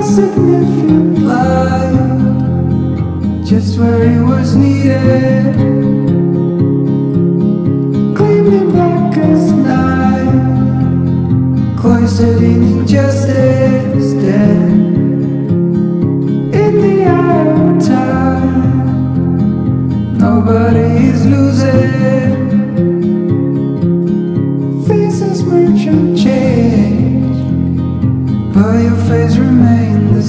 significant light, just where it was needed, gleaming black as night, cloistered in injustice, dead in the eye of time. Nobody is losing, faces merge and change, but your face remains the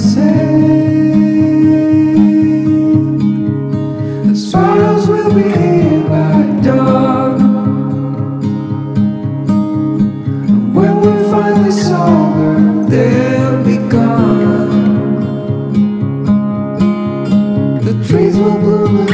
same. The sorrows will be here by dawn, and when we're finally sober, they'll be gone. The trees will bloom